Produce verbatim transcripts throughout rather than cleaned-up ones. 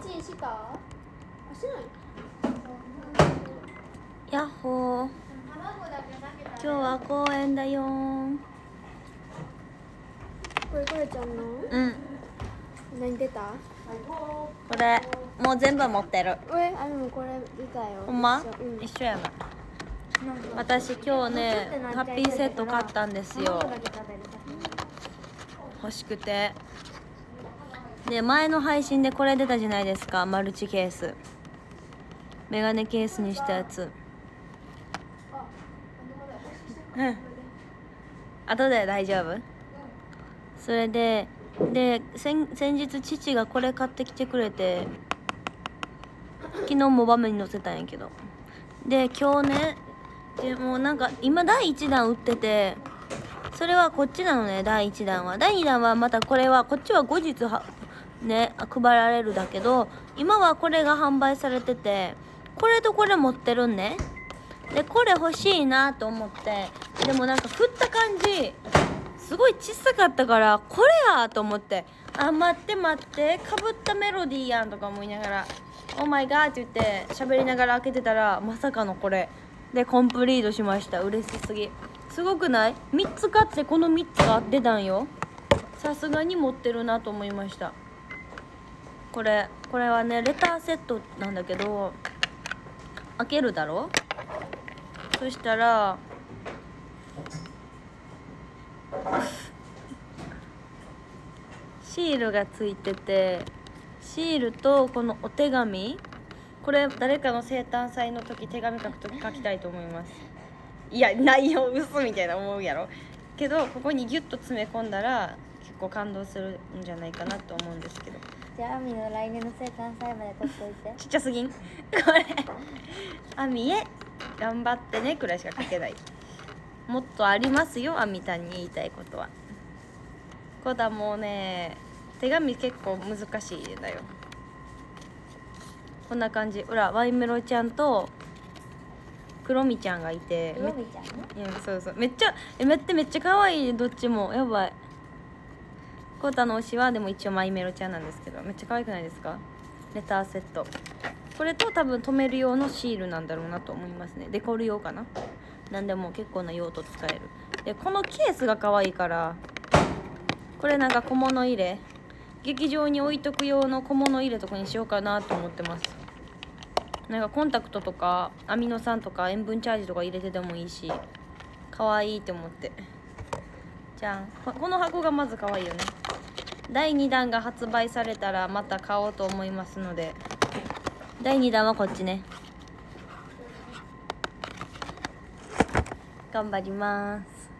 信した？あ、しない。 やっほー。今日は公園だよー。 これこれちゃんの？ うん。 何出た？ これもう全部持ってる。 え、あ、でもこれ出たよ。 ほんま？ 一緒、うん、 一緒やな。私今日ねハッピーセット買ったんですよ。欲しくて。で前の配信でこれ出たじゃないですか、マルチケース。メガネケースにしたやつ。うん。後で大丈夫？それでで 先, 先日父がこれ買ってきてくれて、昨日も場面に載せたんやけど、で今日ね、でもなんか今だいいちだん売ってて、それはこっちなのね。だいいちだんは。だいにだんはまたこれはこっちは後日はね配られるだけど、今はこれが販売されてて、これとこれ持ってるんね。でこれ欲しいなと思って、でもなんか振った感じすごい小さかったから、これやと思って、あ、待って待って、かぶったメロディーやんとか思いながら、オーマイガーって言って喋りながら開けてたら、まさかのこれでコンプリートしました。嬉しすぎ。すごくない？みっつ買ってこのみっつが出たんよ。さすがに持ってるなと思いました。これこれはねレターセットなんだけど、開けるだろ。そしたらシールがついてて、シールとこのお手紙、これ誰かの生誕祭の時手紙書く時書きたいと思います。いや内容嘘みたいな思うやろけど、ここにギュッと詰め込んだら結構感動するんじゃないかなと思うんですけど。 じゃあアミの来年の生誕祭まで取っといて。 ちっちゃすぎんこれアミへ頑張ってねくらいしか書けない。もっとありますよ、アミタに言いたいことは。こだもうね、手紙結構難しいんだよ。こんな感じ。ほらワイメロちゃんとクロミちゃんがいて、 クロミちゃんね。 いやそうそう、めっちゃえめってめっちゃ可愛い。どっちもやばい。コタの推しはでも一応マイメロちゃんなんですけど、めっちゃ可愛くないですか？レターセット。これと多分留める用のシールなんだろうなと思いますね。デコル用かな。なんでも結構な用途使える。でこのケースが可愛いから、これなんか小物入れ、劇場に置いとく用の小物入れとかにしようかなと思ってます。なんかコンタクトとかアミノ酸とか塩分チャージとか入れててもいいし、可愛いって思って。じゃん、この箱がまず可愛いよね。だいにだんが発売されたらまた買おうと思いますので、だいにだんはこっちね。頑張ります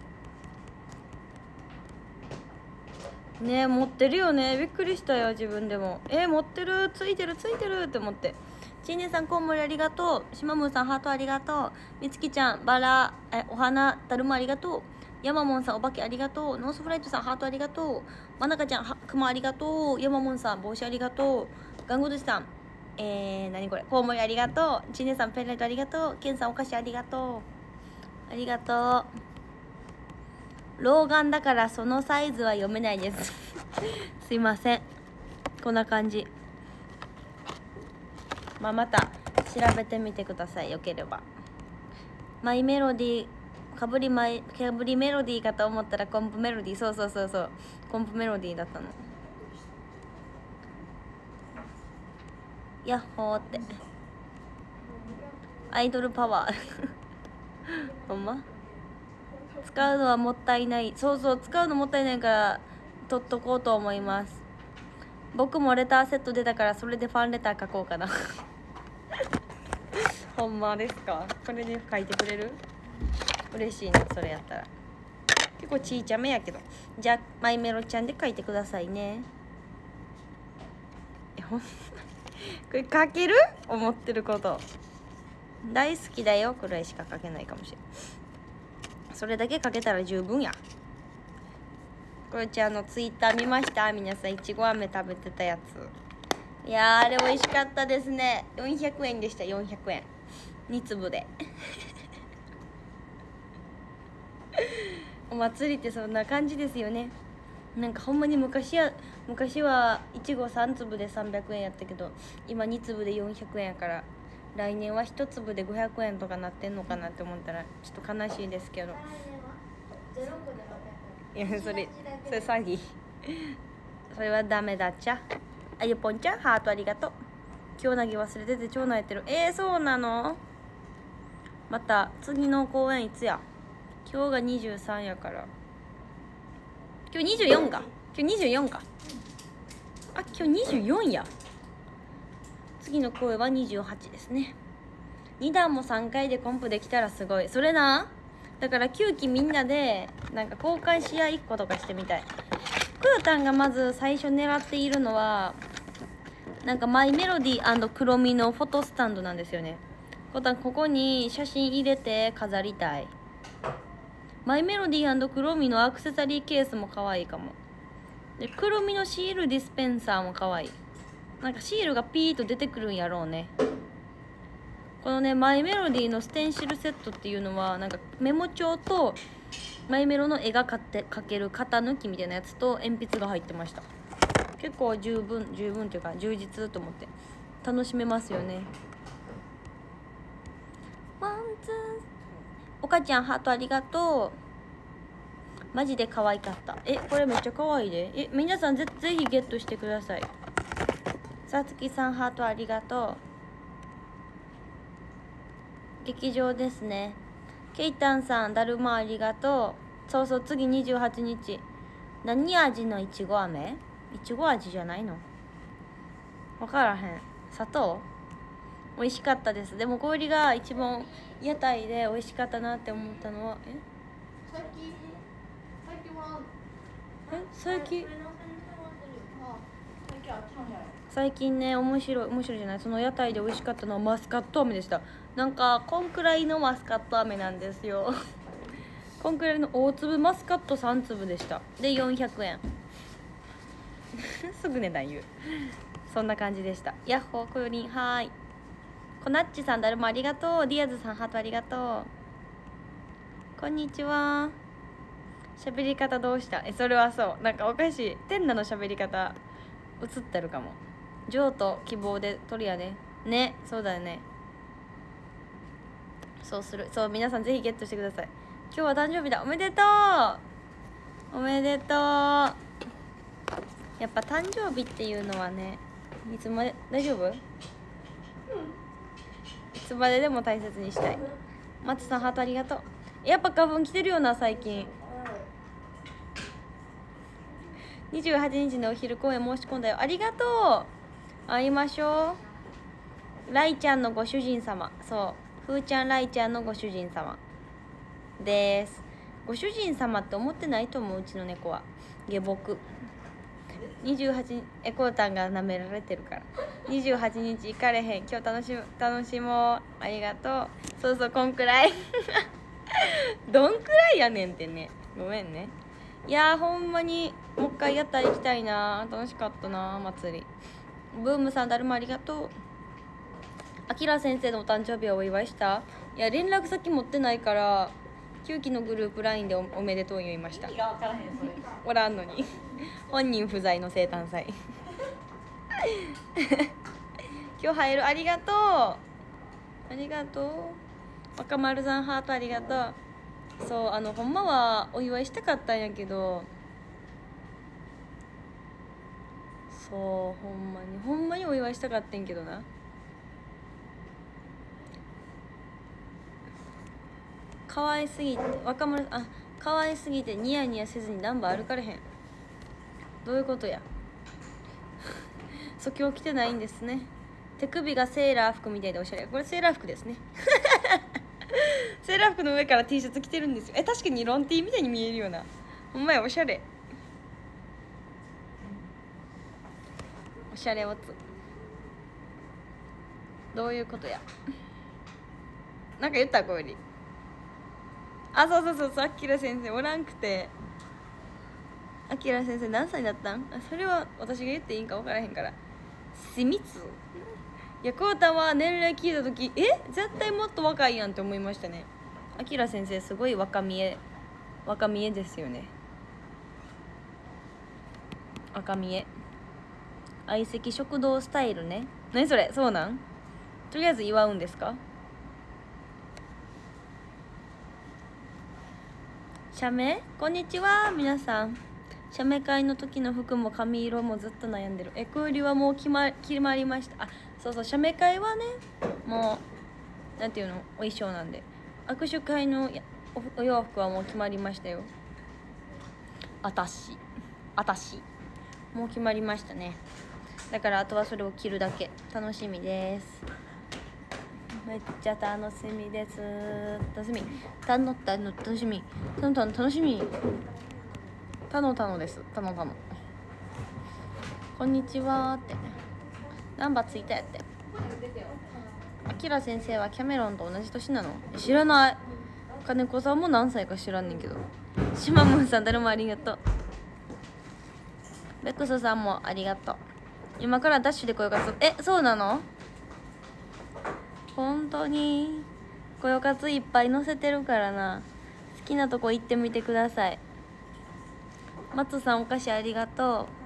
ね。え持ってるよね。びっくりしたよ自分でも。えー、持ってる、ついてるついてるって思って。ちいねさんコウモリありがとう。しまむんさんハートありがとう。みつきちゃんバラえお花だるまありがとう。ヤマモンさんお化けありがとう。ノースフライトさんハートありがとう。まなかちゃんはくまありがとう。ヤマモンさん帽子ありがとう。ガンゴドシさんえー、何これコウモリありがとう。ちいねさんペンライトありがとう。ケンさんお菓子ありがとう。ありがとう。老眼だからそのサイズは読めないですすいません。こんな感じ。まあ、また調べてみてください、よければ。マイメロディーかぶりマイかぶりメロディーかと思ったらコンプメロディー。そうそうそうそう、コンプメロディーだったの。ヤッホーってアイドルパワーほんま使うのはもったいない。そうそう、使うのもったいないから取っとこうと思います。僕もレターセット出たからそれでファンレター書こうかなほんまですか？これで書いてくれる？嬉しいね、それやったら。結構ちいちゃめやけど。じゃあマイメロちゃんで書いてくださいね。えほんこれ書ける？思ってること大好きだよくらいしか書けないかもしれない。それだけ書けたら十分や。これちゃんのツイッター見ました？皆さんいちご飴食べてたやつ。いやーあれ美味しかったですね。よんひゃくえんでした。よんひゃくえんに粒でお祭りってそんな感じですよね。 なんかほんまに昔や昔はいちごさん粒でさんびゃくえんやったけど、今に粒でよんひゃくえんやから、来年はいち粒でごひゃくえんとかなってんのかなって思ったらちょっと悲しいですけど。いや、それそれ詐欺それはダメだっちゃ。あゆぽんちゃんハートありがとう。今日投げ忘れてて超泣いてる。えー、そうなの。また次の公演いつや。今日がにじゅうさんやから、今日にじゅうよんか。今日にじゅうよんか。あ、今日にじゅうよんや。次の公演はにじゅうはちですね。にだんもさんかいでコンプできたらすごい。それな、だからきゅうきみんなでなんか公開試合いっことかしてみたい。クータンがまず最初狙っているのはなんかマイメロディー&黒みのフォトスタンドなんですよね。クータンここに写真入れて飾りたい。マイメロディー&黒みのアクセサリーケースも可愛いかも。で黒みのシールディスペンサーも可愛い。なんかシールがピーッと出てくるんやろうね。このねマイメロディーのステンシルセットっていうのはなんかメモ帳とマイメロの絵が描って描ける型抜きみたいなやつと鉛筆が入ってました。結構十分十分というか充実と思って楽しめますよね。ワンツーおかちゃんハートありがとう。マジで可愛かった。えこれめっちゃ可愛いで。え皆さん ぜ, ぜひゲットしてください。さつきさんハートありがとう。劇場ですね。ケイタンさんだるまありがとう。そうそう次にじゅうはちにち何味のいちご飴。いちご味じゃないの分からへん。砂糖。美味しかったです。でも氷が一番屋台で美味しかったなって思ったのはえ最近最近はえ最近最近あっちの方やろ。 最近ね面白い面白いじゃない、その屋台で美味しかったのはマスカット飴でした。なんかこんくらいのマスカット飴なんですよこんくらいの大粒マスカットさん粒でした。でよんひゃくえんすぐ値段言うそんな感じでした。ヤッホーコヨリンはーい。コナッチさんだるまありがとう。ディアズさんハートありがとう。こんにちは。喋り方どうした。えそれはそうなんかおかしい。テンナの喋り方映ってるかも。ジョーと希望で取りやね。ねそうだよね。そうする。そう皆さんぜひゲットしてください。今日は誕生日だ。おめでとうおめでとう。やっぱ誕生日っていうのはねいつまで大丈夫、うん、いつまででも大切にしたい。松さんハートありがとう。やっぱ花粉来てるよな最近。にじゅうはちにちのお昼公演申し込んだよ。ありがとう。会いましょう。ライちゃんのご主人様。そうふーちゃんライちゃんのご主人様です。ご主人様って思ってないと思ううちの猫は。下僕にじゅうはちにちエコータンが舐められてるからにじゅうはちにち行かれへん。今日楽しむ楽しもう。ありがとう。そうそうこんくらいどんくらいやねんってね。ごめんね。いやーほんまにもう一回屋台行きたいな。楽しかったな祭り。ブームさんだるまありがとう。あきら先生のお誕生日はお祝いした。いや連絡先持ってないからきゅうきのグループ ライン で お, おめでとう言いました。意味が分からへんそれおらんのに本人不在の生誕祭今日入る。ありがとうありがとう。若丸さんハートありがとう。そうあのほんまはお祝いしたかったんやけど、そうほんまにほんまにお祝いしたかったんけどな。可愛すぎて若丸あ可愛すぎてニヤニヤせずにナンバー歩かれへん。どういうことやそう今日着てないんですね。手首がセーラー服みたいでおしゃれ。これセーラー服ですねセーラー服の上から T シャツ着てるんですよ。え確かにロン T みたいに見えるような。ほんまやおしゃれおしゃれおつ。どういうことやなんか言ったこより。あそうそうそうそうあきら先生おらんくて。あきら先生何歳だったん。あそれは私が言っていいんか分からへんから。秘密。いやこうたは年齢聞いた時え絶対もっと若いやんって思いましたね。あきら先生すごい若見え若見えですよね。 赤見え相席食堂スタイルね。何それ、そうなん？とりあえず祝うんですか？写メこんにちは皆さん。写メ会の時の服も髪色もずっと悩んでる。えクーリはもう決ま決まりました。あそうそう、写メ会はねもうなんていうのお衣装なんで、握手会のお, お洋服はもう決まりましたよ。あたしあたしもう決まりましたね。だからあとはそれを着るだけ。楽しみです。めっちゃ楽しみです。楽しみたのたの楽しみたのたの楽しみたのたのです。たのたのこんにちはってナンバーついたやって。あきら先生はキャメロンと同じ年なの？知らない。金子さんも何歳か知らんねんけど。しまむんさん誰もありがとう。ベクソさんもありがとう。今からダッシュで声活。えそうなの？本当に声活いっぱい載せてるからな。好きなとこ行ってみてください。松さんお菓子ありがとう。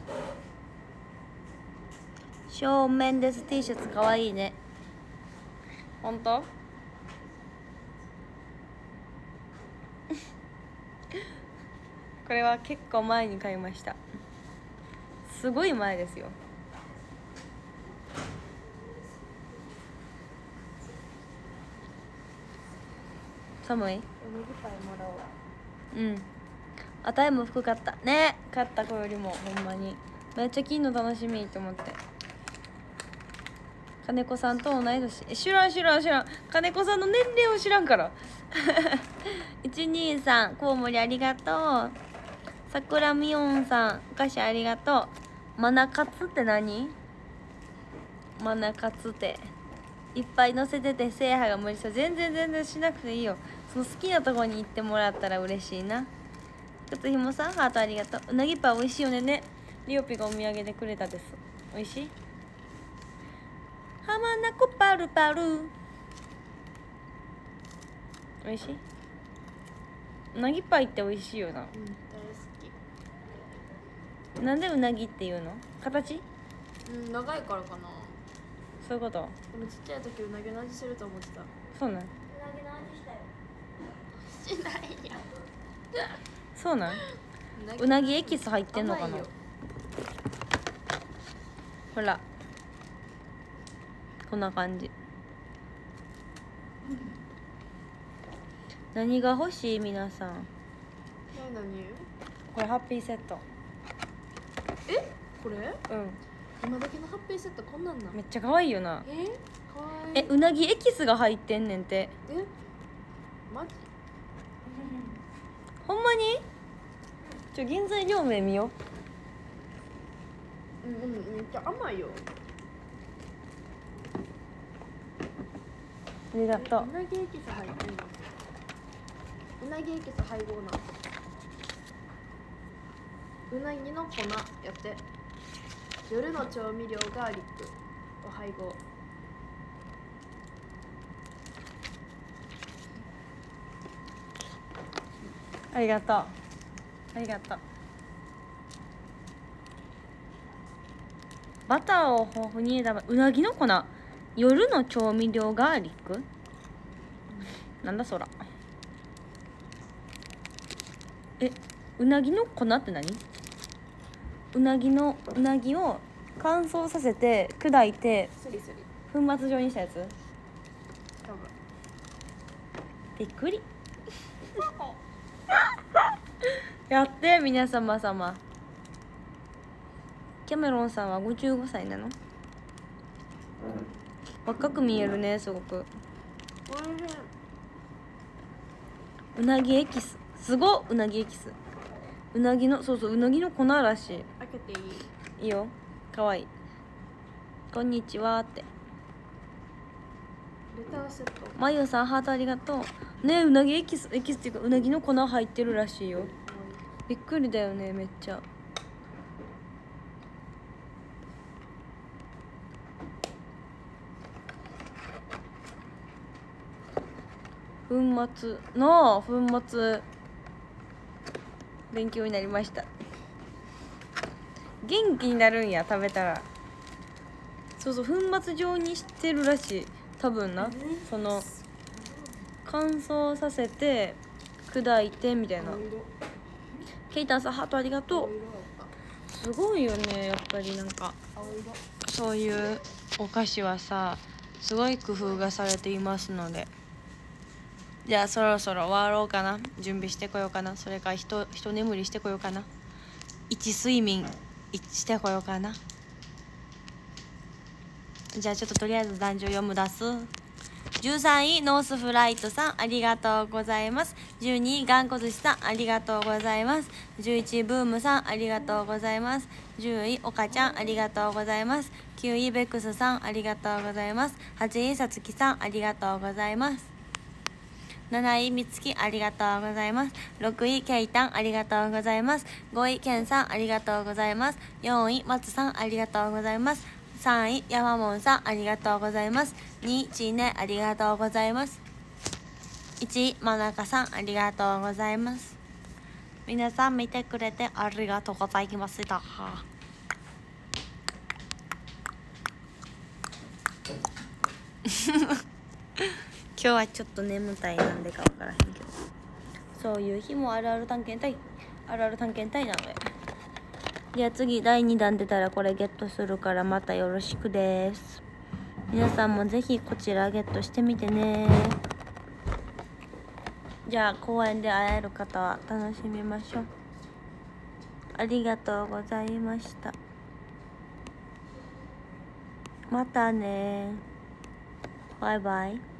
正面です T シャツかわいいね。本当？これは結構前に買いました。すごい前ですよ。寒い？うん。あたいも服買ったね。買った子よりもほんまにめっちゃ着んの楽しみと思って。金子さんと同い年。え知らん知らん知らん。金子さんの年齢を知らんからいちにーさんコウモリありがとう。さくらみおんさんお菓子ありがとう。マナカツって何？マナカツっていっぱい乗せてて制覇が無理そう。全然全然しなくていいよ。その好きなとこに行ってもらったら嬉しいな。靴ひもさんハートありがとう。うなぎパン美味しいよね。ねリオピがお土産でくれたです。美味しい？浜名湖パルパル美味しい？うなぎパイって美味しいよな。うん、大好き。なんでうなぎっていうの？形？ うん長いからかな。 そういうこと。 でもちっちゃい時うなぎの味すると思ってた。 そうなん？うなぎの味したよ。しないよ。そうなん？うなぎエキス入ってんのかな？ほらこんな感じ。何が欲しい皆さん？ 何何？ これハッピーセット。 えこれ？うん。今だけのハッピーセットこんなんなん？ めっちゃ可愛いよな。 えー、かわいい。 えうなぎエキスが入ってんねんて。 えマジ？ ほんまに？ちょ原材料名見よう。うんうんめっちゃ甘いよ。 ありがとう。 うなぎエキス入ってんの？うなぎエキス配合な。うなぎの粉やって。夜の調味料ガーリックを配合。 ありがとう。ありがとう。バターを豊富に入れたうなぎの粉。夜の調味料ガーリック？なんだそら。えうなぎの粉って何？うなぎのうなぎを乾燥させて砕いてスリスリ粉末状にしたやつ？ 多分びっくりやって皆様様。キャメロンさんはごじゅうごさいなの？若く見えるねすごく。うなぎエキスすごっ。うなぎエキスうなぎのそうそううなぎの粉らしい。 開けていい？ いいよかわいい。こんにちはって。 レターセット。 まゆさんハートありがとうね。うなぎエキスエキスっていうかうなぎの粉入ってるらしいよ。びっくりだよねめっちゃ。粉末の粉末勉強になりました。 元気になるんや食べたら。そうそう、粉末状にしてるらしい多分な。その乾燥させて砕いてみたいな。ケイタンさんハートありがとう。すごいよね、やっぱりなんかそういうお菓子はさすごい工夫がされていますので。じゃあそろそろ終わろうかな。準備してこようかな。それからひとひと眠りしてこようかな。一睡眠してこようかな。じゃあちょっととりあえず男女読む出す。じゅうさんいノースフライトさんありがとうございます。じゅうにいがんこ寿司さんありがとうございます。じゅういちいブームさんありがとうございます。じゅういおかちゃんありがとうございます。きゅういベックスさんありがとうございます。はちいさつきさんありがとうございます。なないみつきありがとうございます。ろくいけいたんありがとうございます。ごいけんさんありがとうございます。よんいまつさんありがとうございます。さんいやまもんさんありがとうございます。にいちいねありがとうございます。いちいまなかさんありがとうございます。皆さん見てくれてありがとうございました。今日はちょっと眠たい、なんでか分からへんけど、そういう日もあるある探検隊あるある探検隊なので。じゃあ次だいにだん出たらこれゲットするからまたよろしくです。皆さんもぜひこちらゲットしてみてね。じゃあ公園で会える方は楽しみましょう。ありがとうございました。またね。バイバイ。